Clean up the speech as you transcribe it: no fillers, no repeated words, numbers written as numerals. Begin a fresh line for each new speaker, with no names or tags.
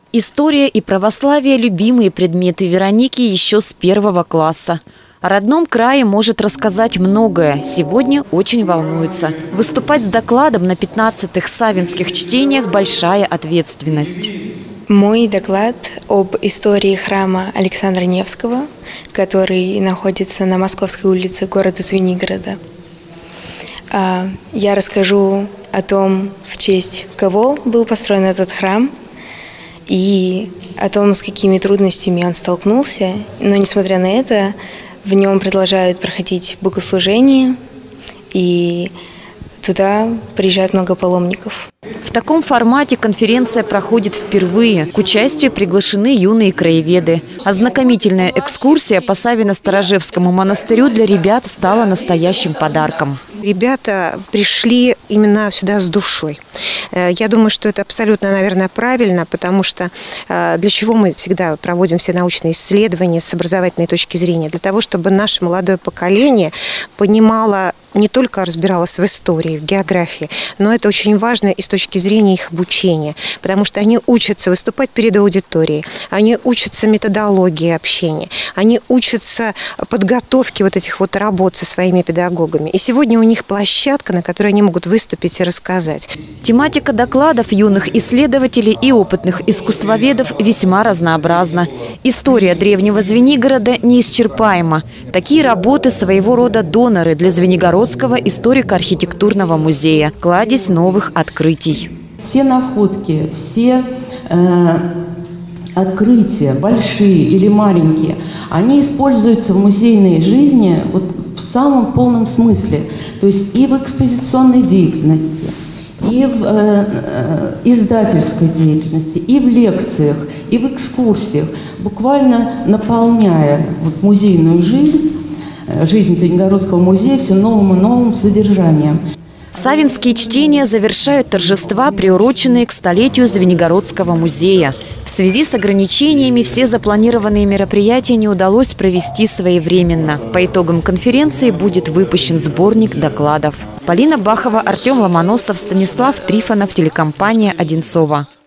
История и православие – любимые предметы Вероники еще с 1 класса. О родном крае может рассказать многое. Сегодня очень волнуется. Выступать с докладом на 15-х савинских чтениях – большая ответственность.
Мой доклад об истории храма Александра Невского, который находится на Московской улице города Звенигорода. Я расскажу о том, в честь кого был построен этот храм, и о том, с какими трудностями он столкнулся. Но, несмотря на это, в нем продолжают проходить богослужения, и туда приезжает много паломников.
В таком формате конференция проходит впервые. К участию приглашены юные краеведы. Ознакомительная экскурсия по Савино-Сторожевскому монастырю для ребят стала настоящим подарком.
Ребята пришли именно сюда с душой. Я думаю, что это абсолютно, наверное, правильно, потому что для чего мы всегда проводим все научные исследования с образовательной точки зрения? Для того, чтобы наше молодое поколение понимало, не только разбиралось в истории, в географии, но это очень важно и с точки зрения их обучения, потому что они учатся выступать перед аудиторией, они учатся методологии общения, они учатся подготовке вот этих вот работ со своими педагогами. И сегодня у них площадка, на которой они могут выступить и рассказать.
Тематика докладов юных исследователей и опытных искусствоведов весьма разнообразна. История древнего Звенигорода неисчерпаема. Такие работы своего рода доноры для Звенигородского историко-архитектурного музея. Кладезь новых открытий.
Все находки, все открытия, большие или маленькие, они используются в музейной жизни вот в самом полном смысле. То есть и в экспозиционной деятельности, и в издательской деятельности, и в лекциях, и в экскурсиях, буквально наполняя вот музейную жизнь Звенигородского музея все новым и новым содержанием.
Савинские чтения завершают торжества, приуроченные к столетию Звенигородского музея. В связи с ограничениями все запланированные мероприятия не удалось провести своевременно. По итогам конференции будет выпущен сборник докладов. Полина Бахова, Артем Ломоносов, Станислав Трифонов, телекомпания «Одинцово».